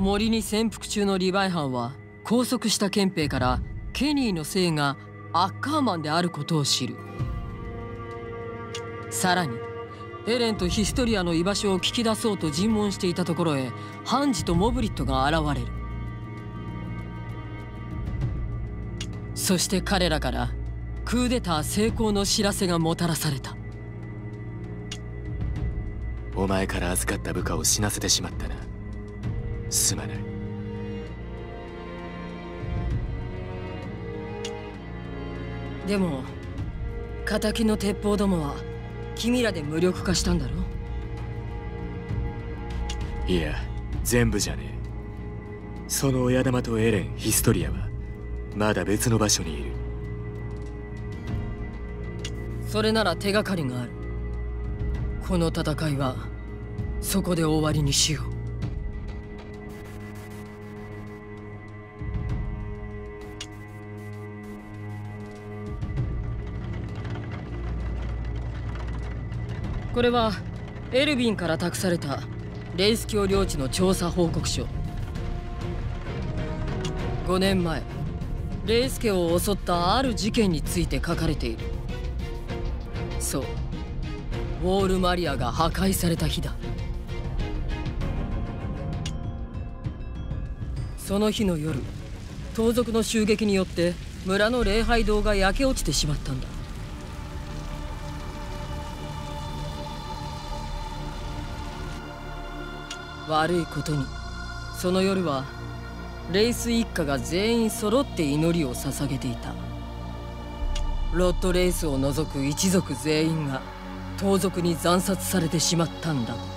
森に潜伏中のリヴァイ班は拘束した憲兵からケニーの姓がアッカーマンであることを知る。さらにエレンとヒストリアの居場所を聞き出そうと尋問していたところへハンジとモブリットが現れる。そして彼らからクーデター成功の知らせがもたらされた。 お前から預かった部下を死なせてしまったな。すまない。 でも敵の鉄砲どもは君らで無力化したんだろ？ いや、全部じゃねえ。その親玉とエレン、ヒストリアはまだ別の場所にいる。 それなら手がかりがある。この戦いはそこで終わりにしよう。これはエルヴィンから託されたレイス教領地の調査報告書。5年前レイス家を襲ったある事件について書かれている。そう、ウォール・マリアが破壊された日だ。その日の夜、盗賊の襲撃によって村の礼拝堂が焼け落ちてしまったんだ。悪いことにその夜はレイス一家が全員揃って祈りを捧げていた。ロッド・レイスを除く一族全員が盗賊に惨殺されてしまったんだ。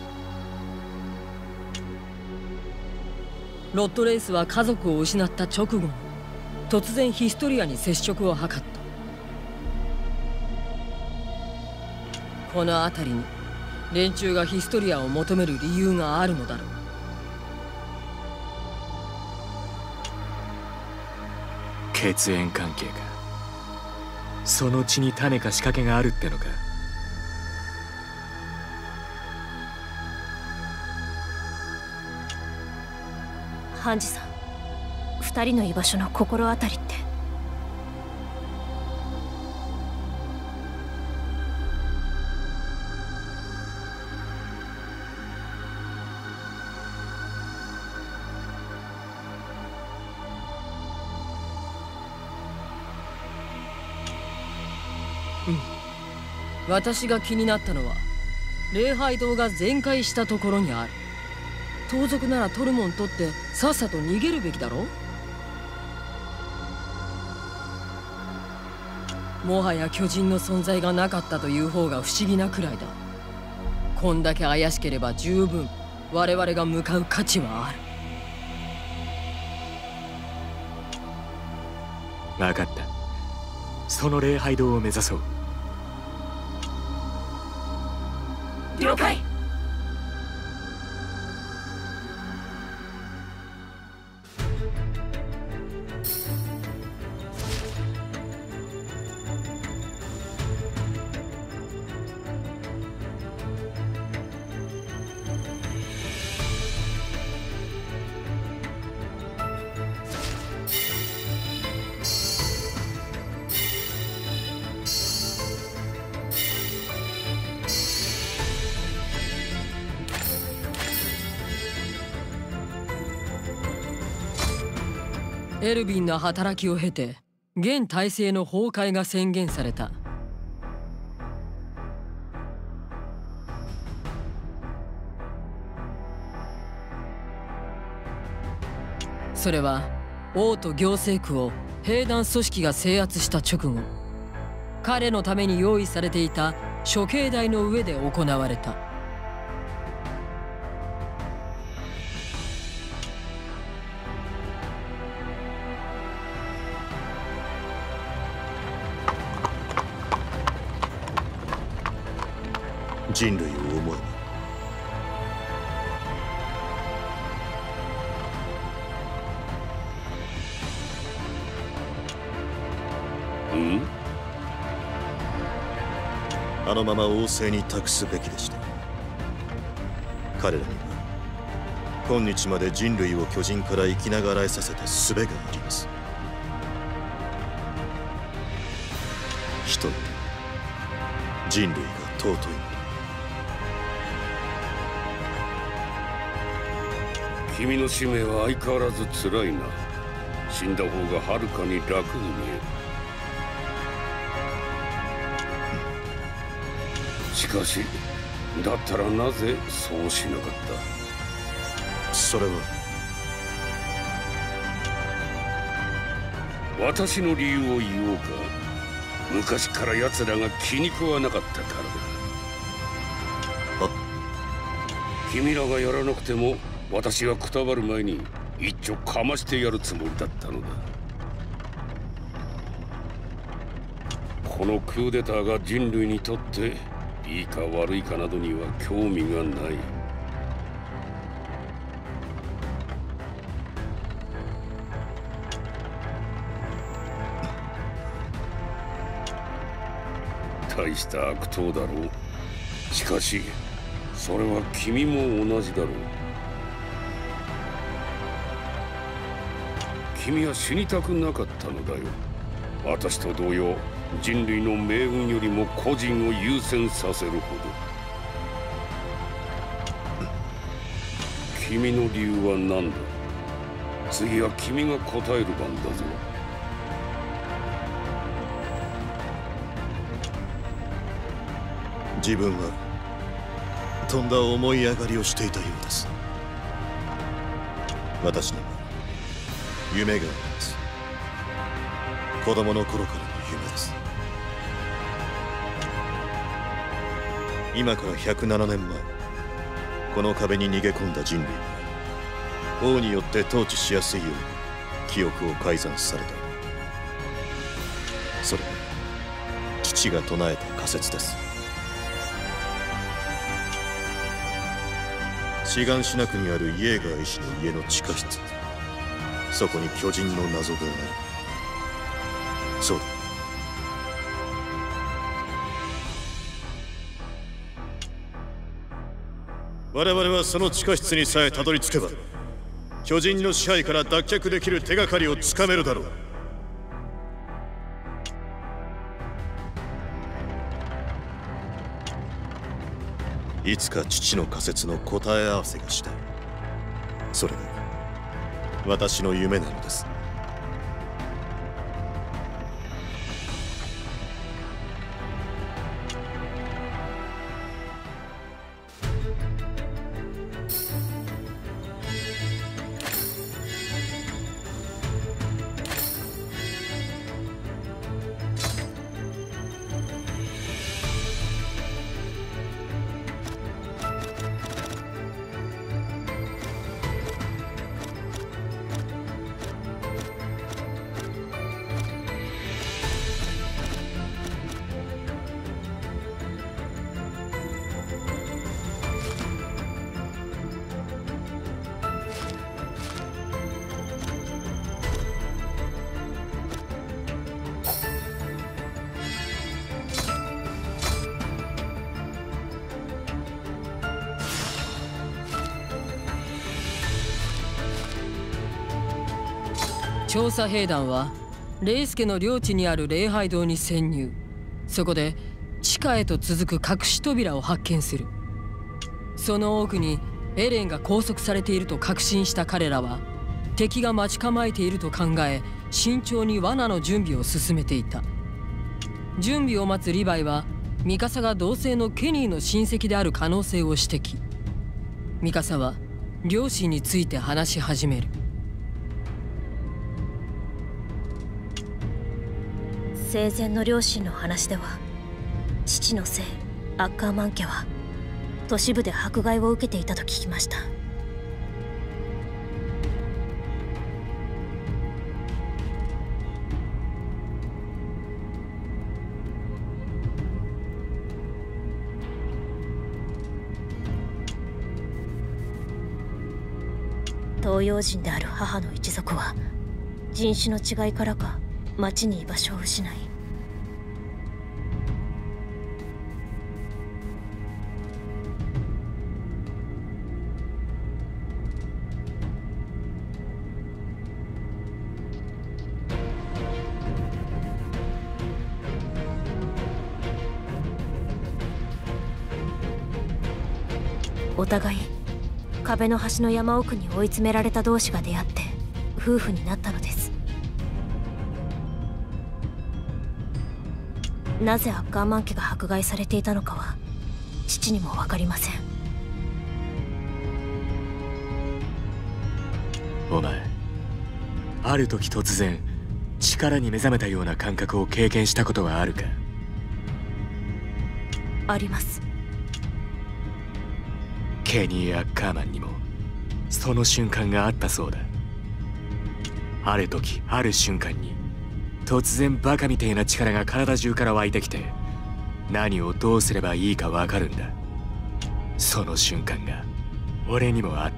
ロッド・レイスは家族を失った直後に突然ヒストリアに接触を図った。この辺りに連中がヒストリアを求める理由があるのだろう。 血縁関係か。その血に種か仕掛けがあるってのか。 ハンジさん、2人の居場所の心当たりって？ 私が気になったのは礼拝堂が全壊したところにある。盗賊ならトルモン取ってさっさと逃げるべきだろう。もはや巨人の存在がなかったという方が不思議なくらいだ。こんだけ怪しければ十分我々が向かう価値はある。 分かった。その礼拝堂を目指そう。 了解。 エルヴィンの働きを経て現体制の崩壊が宣言された。それは王と行政区を兵団組織が制圧した直後、彼のために用意されていた処刑台の上で行われた。 人類を思えばあのまま王政に託すべきでした。彼らには今日まで人類を巨人から生きながらえさせた術があります。人の人類が尊い。 君の使命は相変わらず辛いな。死んだ方がはるかに楽に見える。しかし、だったらなぜそうしなかった？ それは私の理由を言おうか。昔から奴らが気に食わなかったからだ。君らがやらなくても私はくたばる前に一丁かましてやるつもりだったのだ。このクーデターが人類にとっていいか悪いかなどには興味がない。大した悪党だろう。しかしそれは君も同じだろう。君は死にたくなかったのだよ。私と同様、人類の命運よりも個人を優先させるほど。君の理由は何だ？次は君が答える番だぞ。 自分はとんだ思い上がりをしていたようです。私には夢があります。子供の頃からの夢です。今から107年前、この壁に逃げ込んだ人類は王によって統治しやすいように記憶を改ざんされた。それは父が唱えた仮説です。シガンシナ区にあるイエーガー医師の家の地下室、そこに巨人の謎がある。そうだ。我々はその地下室にさえたどり着けば、巨人の支配から脱却できる手がかりをつかめるだろう。いつか父の仮説の答え合わせがしたい。それが私の夢なのです。 調査兵団はレイスケの領地にある礼拝堂に潜入。そこで地下へと続く隠し扉を発見する。その奥にエレンが拘束されていると確信した彼らは、敵が待ち構えていると考え慎重に罠の準備を進めていた。準備を待つリヴァイはミカサが同姓のケニーの親戚である可能性を指摘。ミカサは両親について話し始める。 生前の両親の話では、父の姓アッカーマン家は都市部で迫害を受けていたと聞きました。東洋人である母の一族は人種の違いからか町に居場所を失い、 お互い壁の端の山奥に追い詰められた同士が出会って夫婦になったのです。なぜアッカーマン家が迫害されていたのかは父にも分かりません。 お前、ある時突然力に目覚めたような感覚を経験したことはあるか？ あります。 ケニー・アッカーマンにもその瞬間があったそうだ。ある時ある瞬間に突然バカみてえな力が体中から湧いてきて、何をどうすればいいかわかるんだ。その瞬間が俺にもあった。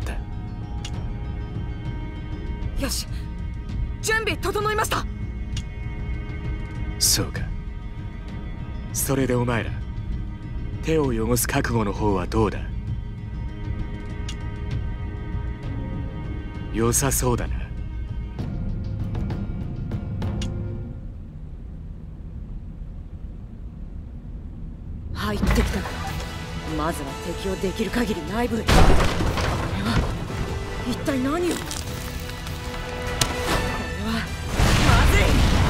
よし、準備整いました。 そうか。それでお前ら手を汚す覚悟の方はどうだ？良さそうだな。 入ってきたな。まずは敵をできる限り内部へ。これは一体何を。これはまずい。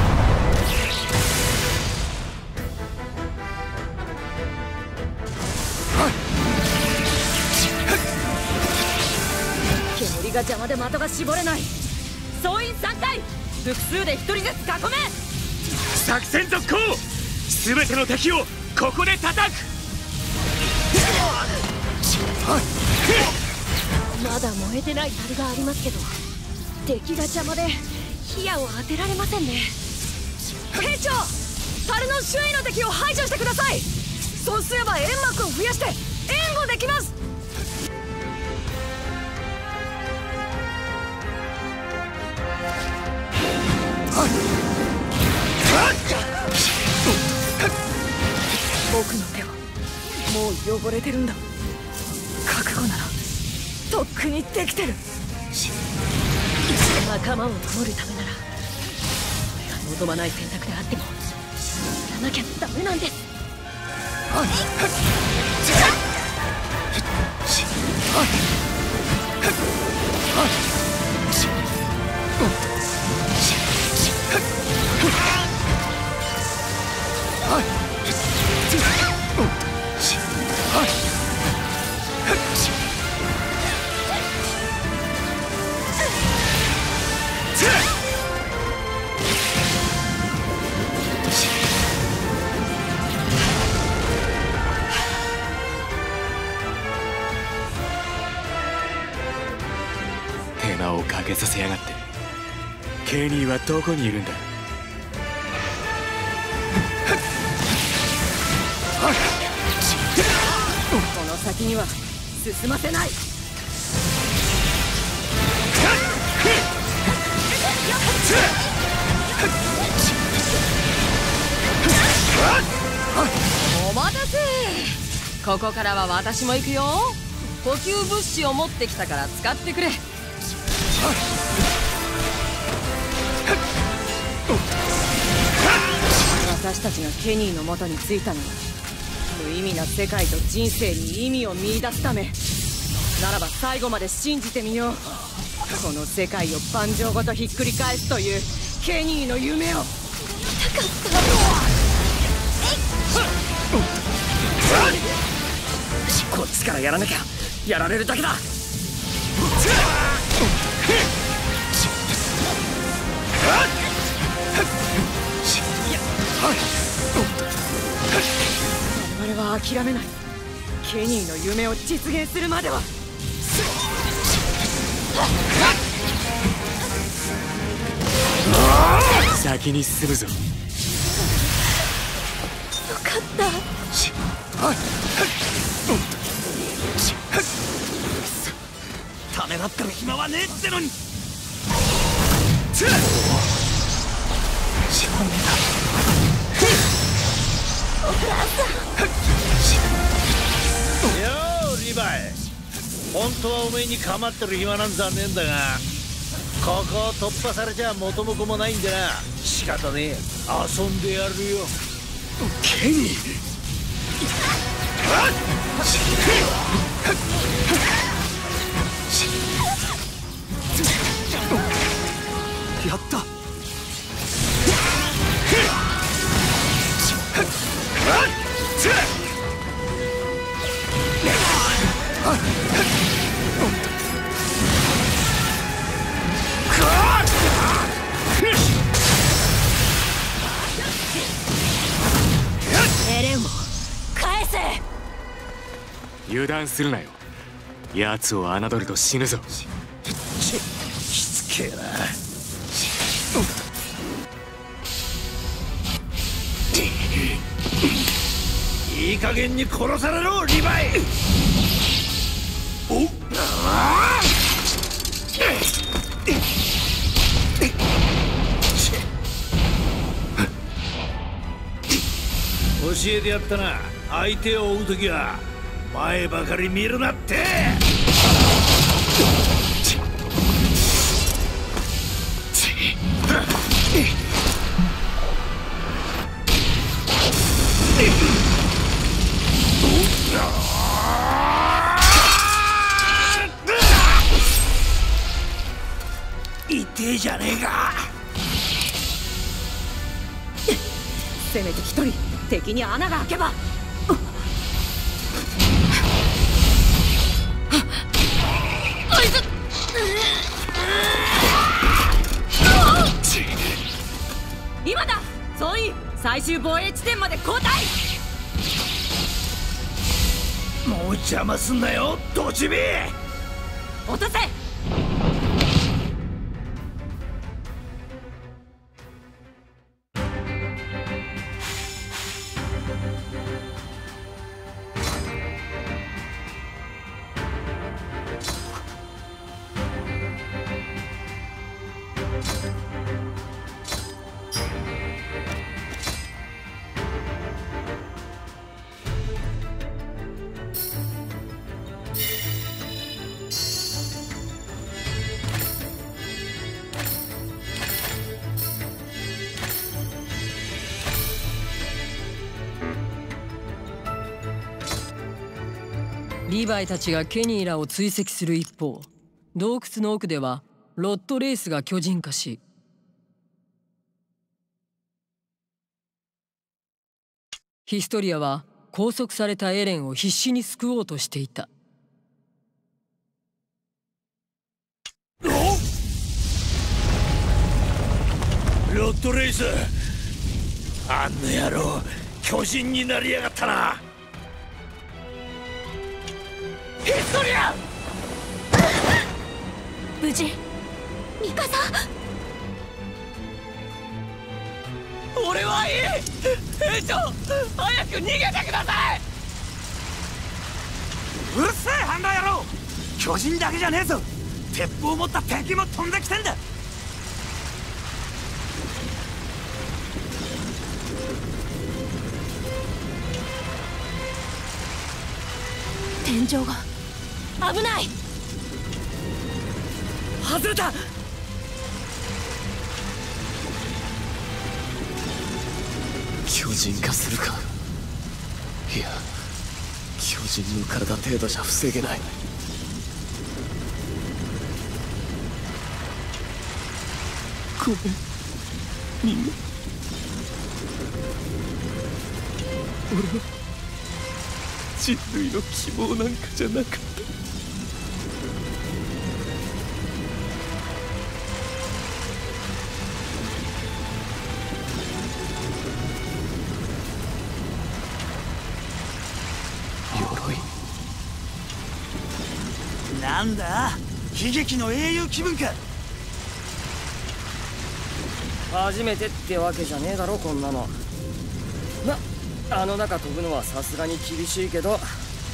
煙が邪魔で的が絞れない。総員3回、複数で1人ずつ囲め。 作戦続行。全ての敵をここで叩く。 まだ燃えてない樽がありますけど、敵が邪魔で火矢を当てられませんね。 兵長、樽の周囲の敵を排除してください。そうすれば煙幕を増やして援護できます。僕の手はもう汚れてるんだ。覚悟ならとっくにできてる。仲間を守るためならそれが望まない選択であってもやらなきゃダメなんです。 手間をかけさせやがって。ケニーはどこにいるんだ？ この先には進ませない。お待たせ。ここからは私も行くよ。補給物資を持ってきたから使ってくれ。私たちがケニーの元に着いたのは無意味な世界と人生に意味を見出すためならば、最後まで信じてみよう。この世界を盤上ごとひっくり返すというケニーの夢を。こっちからやらなきゃやられるだけだ。我々は諦めない。ケニーの夢を実現するまでは。 先に進むぞ。 よかった。 ためらってる暇はねえってのに。 よーリヴァイ、本当はおめえに構ってる暇なんざねえんだが、ここを突破されちゃ元も子もないんでな。仕方ねえ、遊んでやるよ。 ケニーやった。 エレンを返せ。 油断するなよ。奴を侮ると死ぬぞ。 しつけえな。いい加減に殺されろ、リヴァイ。教えてやったな。相手を追うときは前ばかり見るなって。痛えじゃねえか。 せめて一人敵に穴が開けば。今だ総員、最終防衛地点まで交代。 もう邪魔すんなよ、ドチビ。 落とせ。 リヴァイたちがケニーらを追跡する一方、洞窟の奥ではロッドレイスが巨人化し、ヒストリアは拘束されたエレンを必死に救おうとしていた。 ロッドレイス、あんな野郎巨人になりやがったな。ヒストリア。 無事。ミカサ。 俺はいい。兵長、早く逃げてください。うるせえハンダ野郎。巨人だけじゃねえぞ、鉄砲を持った敵も飛んできてんだ。 天井が危ない。 外れた。 巨人化するか。いや、巨人の体程度じゃ防げない。ごめんみんな。俺は人類の希望なんかじゃなかった。鎧。 なんだ、悲劇の英雄気分か。 初めてってわけじゃねえだろこんなの。あの中飛ぶのはさすがに厳しいけど。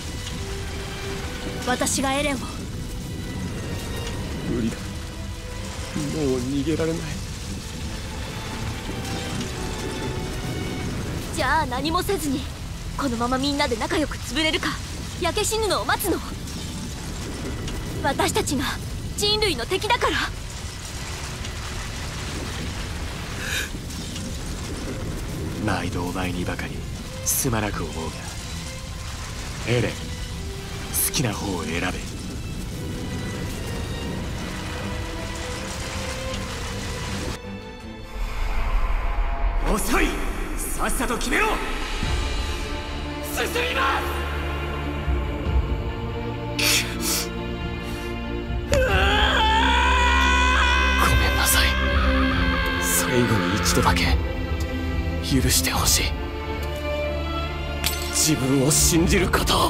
私がエレンを。 無理だ、もう逃げられない。 じゃあ何もせずにこのままみんなで仲良く潰れるか、焼け死ぬのを待つの。私たちが人類の敵だから。 毎度お前にばかりすまなく思うが、エレン、好きな方を選べ。 遅い。さっさと決めろ。進みます。 ごめんなさい。最後に一度だけ許してほしい。自分を信じることを。